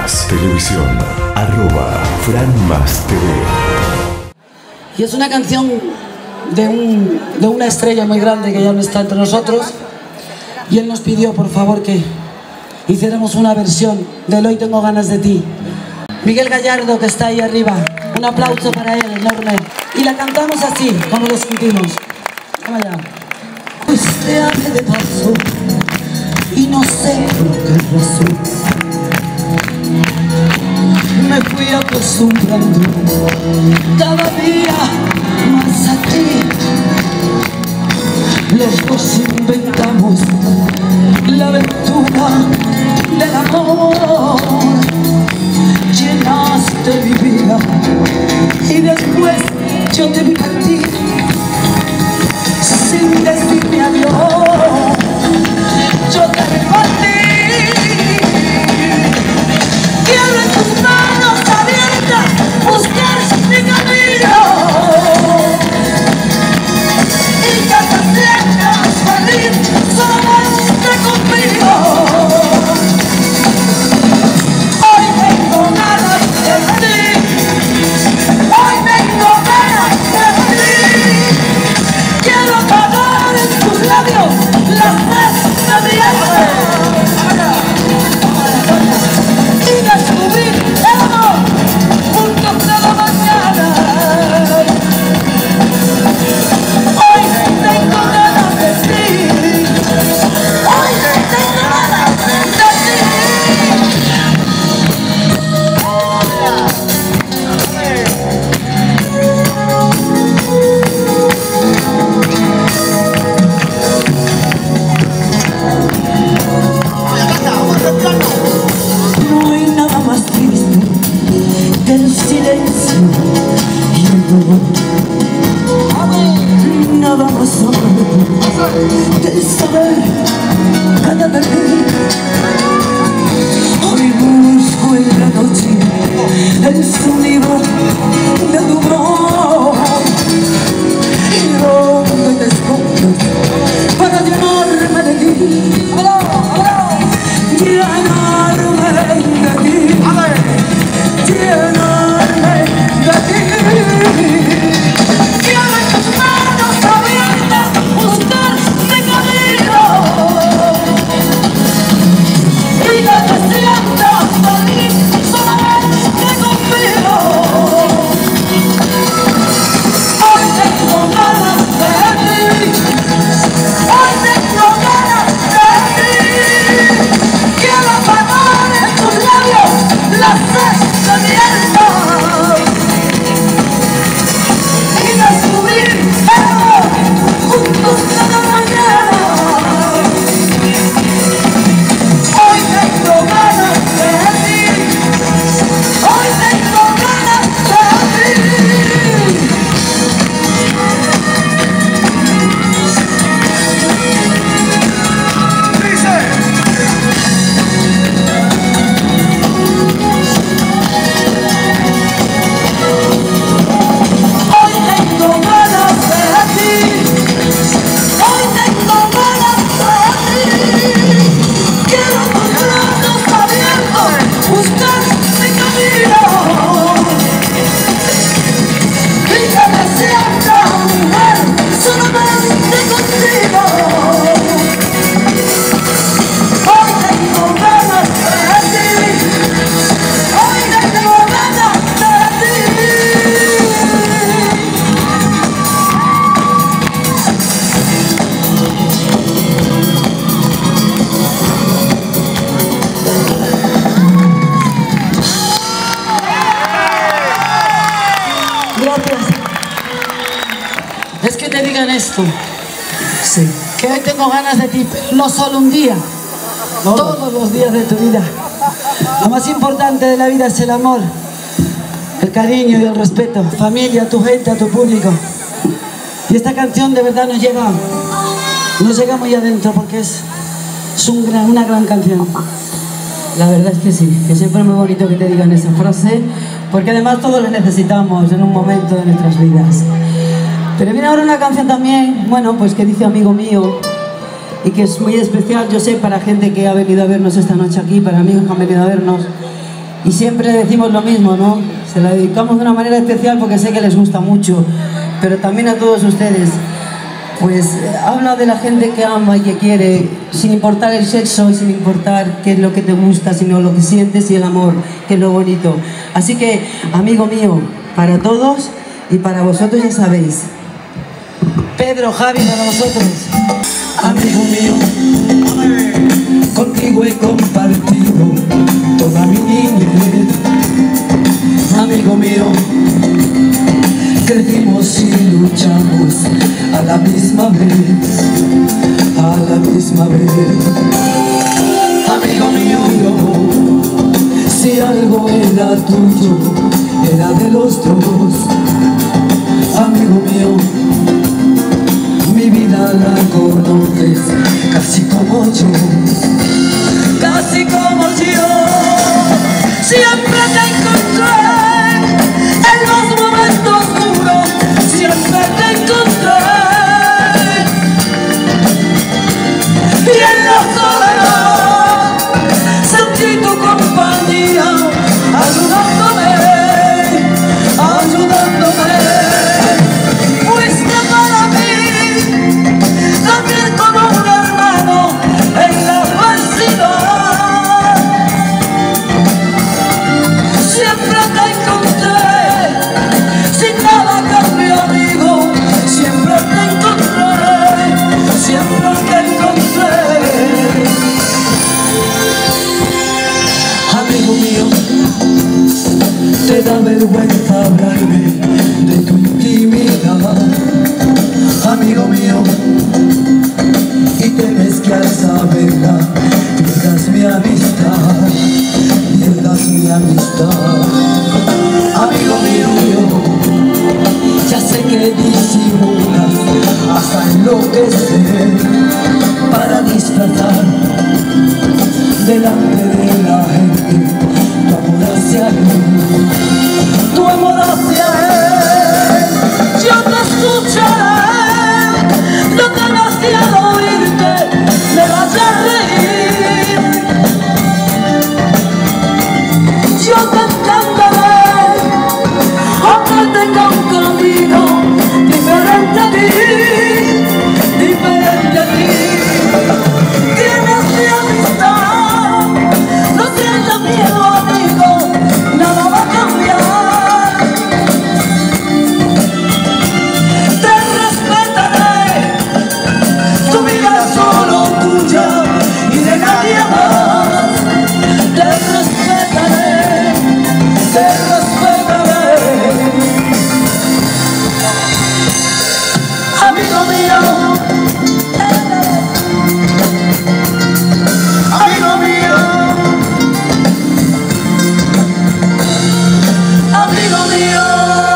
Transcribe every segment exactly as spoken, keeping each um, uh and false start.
Más Televisión, arroba Fran Más T V. Y es una canción de, un, de una estrella muy grande que ya no está entre nosotros. Y él nos pidió, por favor, que hiciéramos una versión del Hoy Tengo Ganas de Ti. Miguel Gallardo, que está ahí arriba. Un aplauso para él, enorme. Y la cantamos así, como lo sentimos. Vamos allá. Pues te hablé de paso y no sé por qué razón me fui acostumbrando cada día más a ti. Los dos inventamos la aventura del amor. Llenaste mi vida y después yo te vi partir sin decirme adiós. Yo te vi partir. Quiero en tus manos abiertas buscar mi camino y casas blancas salir solamente conmigo. Hoy tengo ganas de ti. Hoy tengo ganas de ti. Quiero apagar en tus labios las sed de mi alma y descubrir el amor juntos cada mañana. Hoy tengo ganas de ti. Hoy tengo ganas de ti. No hay nada más triste que el silencio y el dolor. Nada más amargo que el saber cada vez. Hoy busco en la noche el sonido de tu voz y donde te escondes para llenarme de ti. Llenarme de ti, llenarme de ti. Quiero en tus manos abiertas buscar mi camino y que te sientas feliz solamente conmigo. Hoy tengo ganas de ti. Hoy tengo ganas de ti. Quiero apagar en tus labios la sed de mi alma y descubrir el amor juntos cada mañana. Hoy tengo ganas de ti. Hoy tengo ganas de ti. Hoy tengo ganas de ti. Hoy tengo ganas de ti. Quiero con brazos abiertos buscar mi camino y que me sienta mujer solamente contigo. Hoy tengo ganas de ti. Hoy tengo ganas de ti. Gracias. Es que te digan esto. Sí. Que hoy tengo ganas de ti, pero no solo un día. Todos los días de tu vida. Lo más importante de la vida es el amor, el cariño y el respeto. Familia, a tu gente, a tu público. Y esta canción de verdad nos llega, nos llega muy adentro porque es, es un gran, una gran canción. La verdad es que sí, que siempre es muy bonito que te digan esa frase, porque además todos la necesitamos en un momento de nuestras vidas. Pero viene ahora una canción también, bueno, pues que dice amigo mío, y que es muy especial, yo sé, para gente que ha venido a vernos esta noche aquí, para amigos que han venido a vernos, y siempre decimos lo mismo, ¿no? Se la dedicamos de una manera especial porque sé que les gusta mucho, pero también a todos ustedes. Pues eh, habla de la gente que ama y que quiere, sin importar el sexo y sin importar qué es lo que te gusta, sino lo que sientes y el amor, que es lo bonito. Así que, amigo mío, para todos y para vosotros ya sabéis. Pedro, Javi, para vosotros. Amigo mío, contigo he compartido toda mi niñez. Amigo mío, crecimos y luchamos a la misma vez, a la misma vez. Amigo mío, si algo era tuyo, era de los dos. Amigo mío, mi vida la conoces casi como yo, casi como yo. Siempre te encontré en los momentos duros, siempre te encontré, y en la soledad sentí tu compañía, ayudándome, ayudándome. Fuiste para mí también como un hermano en la adversidad. Siempre te encontré, sin nada cambio, amigo. Siempre te encontré, siempre te encontré. Amigo mío, te da vergüenza hablarme de tu intimidad. Amigo mío, y temes que al saberla pierdas mi amistad, pierdas mi amistad. Amigo mío, ya sé que disimulas hasta enloquecer para disfrazar delante de la gente tu amor hacia él, tu amor hacia él. Yo te escucharé, no tengas miedo a oírte, me vas a reír. Yo te encantaré, aunque tenga un camino diferente a ti, diferente a ti. Tienes mi amistad, no sientas miedo, amigo, nada va a cambiar. Te respetaré, tu vida es solo tuya y de nadie más. Te respetaré, te respetaré. Amigo mío, amigo mío, amigo mío.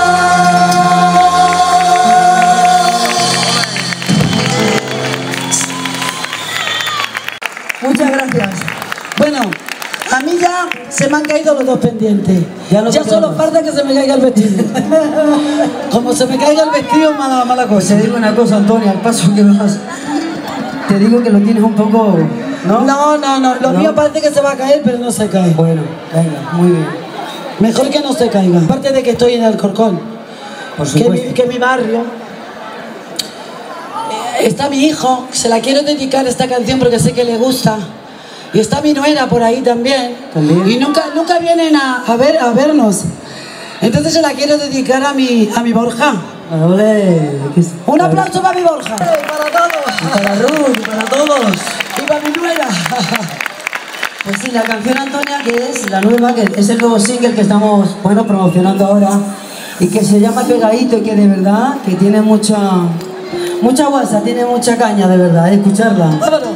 Muchas gracias. Bueno, a mí ya se me han caído los dos pendientes. Ya no Ya te solo quedamos. falta que se me caiga el vestido. Como se me caiga el vestido, mala, mala Pues cosa. te digo una cosa, Antonio, al paso que vas, te digo que lo tienes un poco, ¿no? No, no, no. Lo ¿No? mío parece que se va a caer, pero no se cae. Bueno, venga, muy bien. Mejor que no se caiga. Aparte de que estoy en Alcorcón, Por que supuesto. mi, que mi barrio. Eh, Está mi hijo, se la quiero dedicar esta canción porque sé que le gusta. Y está mi nuera por ahí también. También. Y nunca, nunca vienen a, a, ver, a vernos. Entonces se la quiero dedicar a mi, a mi Borja. Ole, que es- Un aplauso para mi Borja. Para todos. Y para Ruth, y para todos. Y para mi nuera. Pues sí, la canción, Antonia, que es la nueva, que es el nuevo single que estamos, bueno, promocionando ahora, y que se llama Pegadito, y que de verdad, que tiene mucha, mucha guasa, tiene mucha caña, de verdad, eh, escucharla. Vámonos.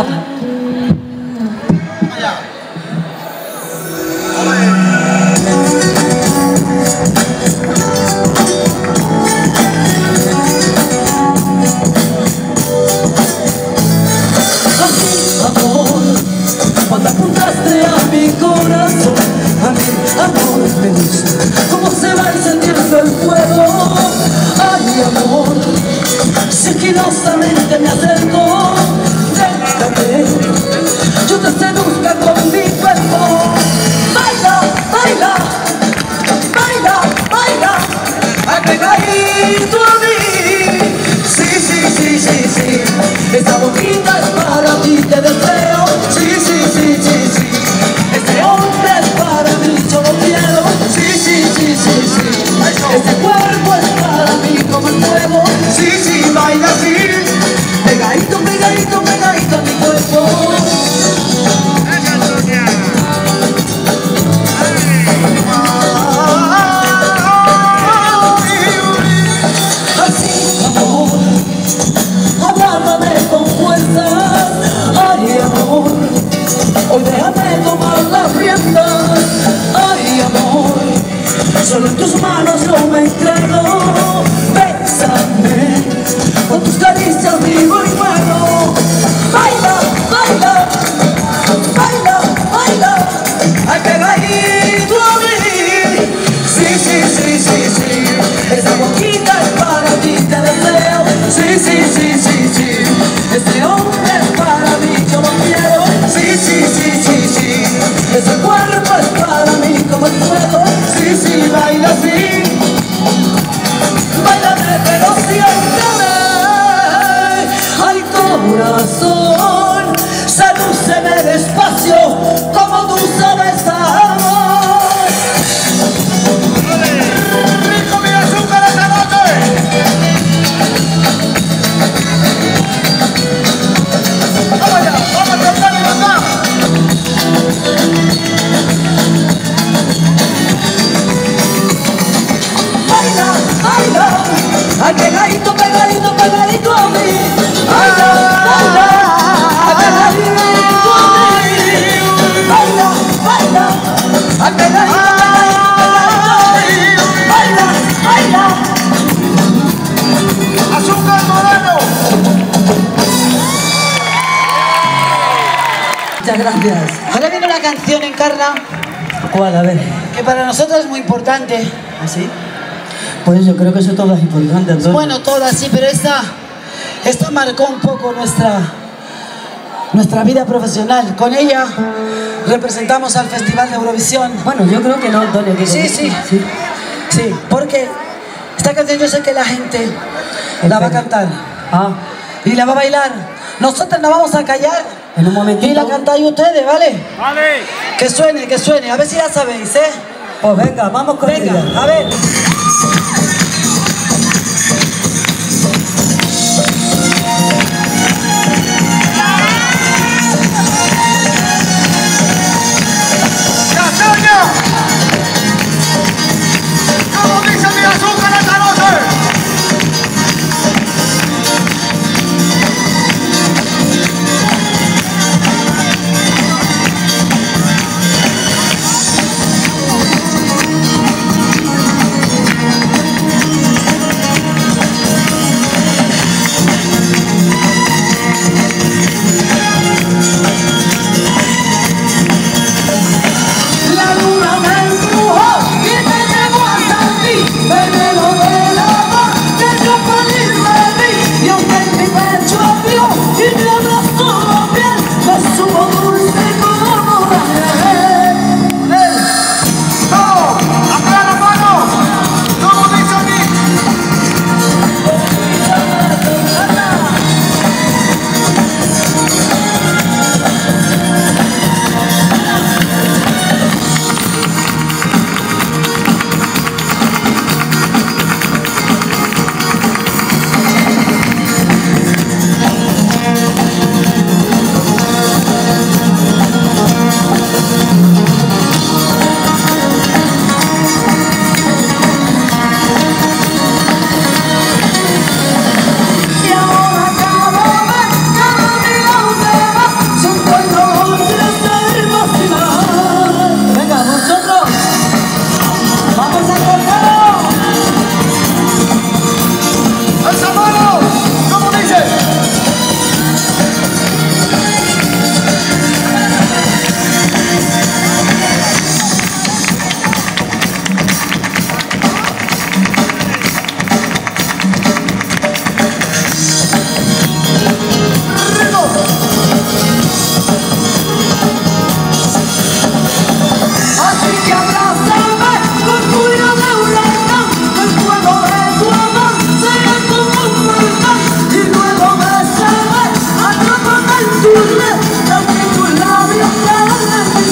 Amor, cuando apuntaste a mi corazón, a mi amor me gusta cómo se va encendiendo el fuego. Ay, amor, sigilosamente me acerco, déjame corazón, sedúceme despacio como tú sabes amar. ¡Rico mi azúcar esta noche! ¡Vamos allá! ¡Vamos a cantar y cantar! Baila, baila, ay, pegadito, pegadito, pegadito a mí. Baila, baila, ay, pegadito a mí. Baila, baila, ay, pegadito, pegadito a mí. Baila, baila. ¡Azúcar Moreno! Muchas gracias. Ahora viene una canción, Encarna, ¿Cuál? A ver. que para nosotros es muy importante. ¿Así? Pues yo creo que eso todo es importante, Antonio. Bueno, todas sí, pero esta, esta marcó un poco nuestra, nuestra vida profesional. Con ella representamos al Festival de Eurovisión. Bueno, yo creo que no, Antonio. que Sí, no. sí. sí. Sí, porque esta canción yo sé que la gente la va a cantar Ah, y la va a bailar. Nosotros nos vamos a callar en un momentito. y la cantáis ustedes, ¿vale? ¡Vale! Que suene, que suene. A ver si la sabéis, ¿eh? Pues venga, vamos con Venga, ella. a ver. ¡Castaña! ¿Cómo dice mi azúcar esta noche? La luna me empujó y me llevó hasta ti. Veneno del amor que yo por ir me vi. Y aunque en mi pecho abrió y me abrazó la piel, me supo dulce como la miel. ¡Todos! ¡Arriba las manos! ¿Cómo dice aquí? Y ahora cada vez, cada día donde va, son cuatro hombres del vacilar. Venga, vosotros, vamos a cortarlo. ¡Alza manos! ¿Cómo dice? Así que abrázame con furia de huracán, el fuego de tu amor será como un volcán. Y luego bésame, atrápame en tu red, dame tus labios para mi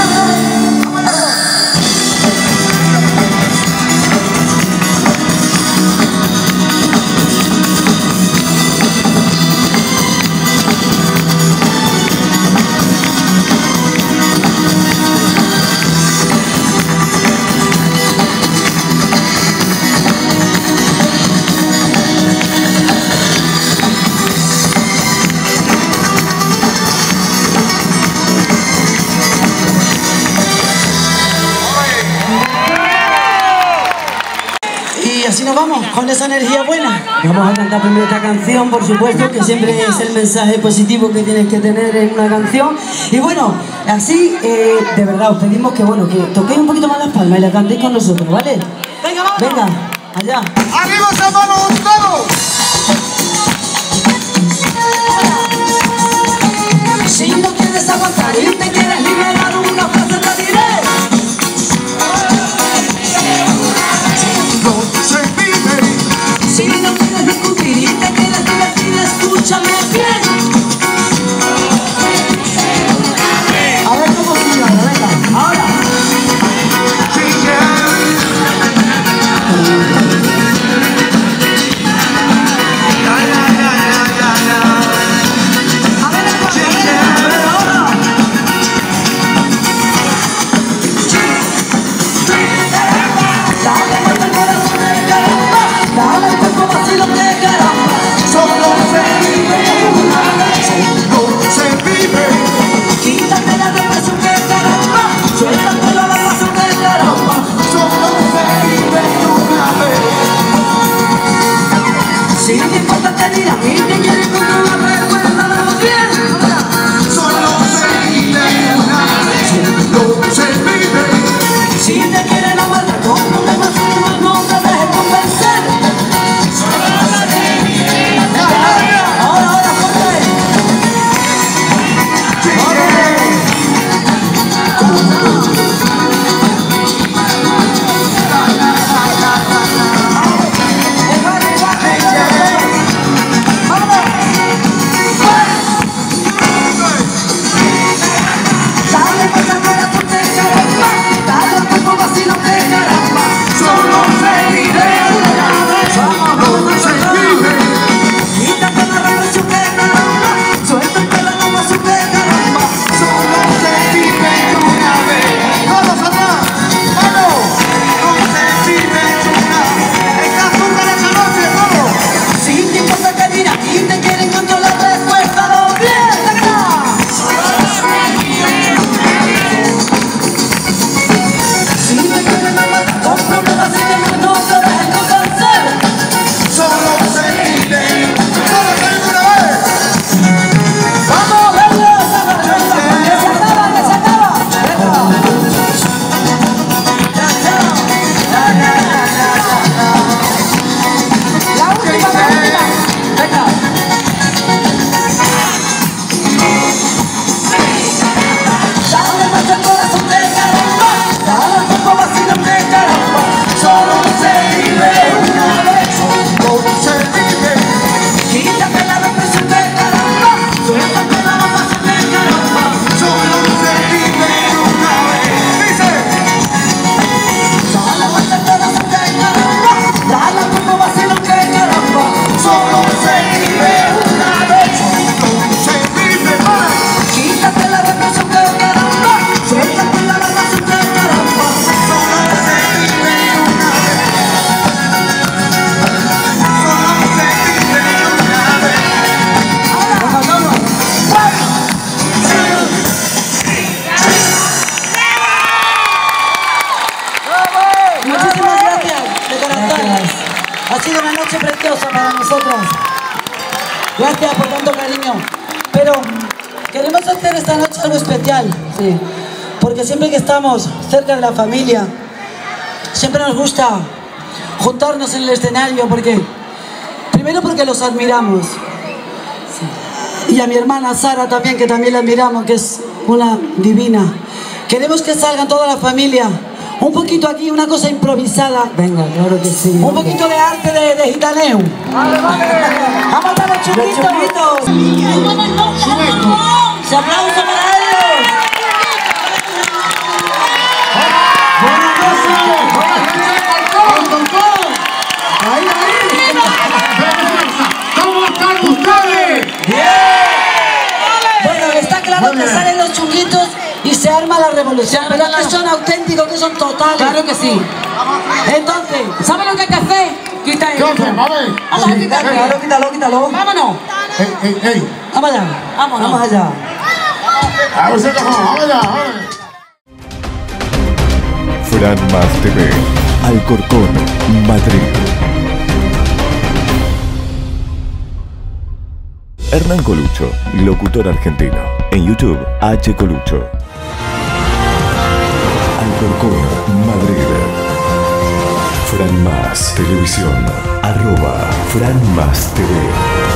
Y así nos vamos, con esa energía buena. Vamos a cantar primero esta canción, por supuesto, que siempre es el mensaje positivo que tienes que tener en una canción. Y bueno, así, eh, de verdad, os pedimos que, bueno, que toquéis un poquito más las palmas y la cantéis con nosotros, ¿vale? Venga, vamos. Venga, allá. ¡Arriba esa mano, todos! Si no quieres aguantar y te quieres liberar, una frase te diré. No se pide. Si no quieres discutir y te quieres divertir, escúchame bien. Gracias por tanto cariño. Pero queremos hacer esta noche algo especial. Sí. Porque siempre que estamos cerca de la familia, siempre nos gusta juntarnos en el escenario, porque primero porque los admiramos. Y a mi hermana Sara también, que también la admiramos, que es una divina. Queremos que salgan toda la familia. Un poquito aquí, una cosa improvisada. Venga, claro que sí. Un poquito de arte de, de gitaneo. Vale, vale. ¡Vamos a los chunguitos! Los chunguitos. ¡Se aplauso para ellos! Buenas noches. ¡Con Concón! ¡Ahí, ahí! ¿Cómo están ustedes? Bueno, está claro que salen los chunguitos y se arma la revolución. Pero que son auténticos, que son totales. Claro que sí. Entonces, ¿Sabes lo que hay que hacer? Quita ¿Qué esto. hacemos? A ver. Vamos a quitarlo. quítalo, quítalo, quítalo. Vámonos. Ey, ey, ey. Vamos allá. Vámonos. Vamos allá. A ver si cojamos. Vamos allá, a ver. Fran Más T V, Alcorcón, Madrid. Hernán Colucho, locutor argentino. En YouTube, H. Colucho. Alcorcón, Madrid. Fran Más Televisión, arroba Fran Más T V.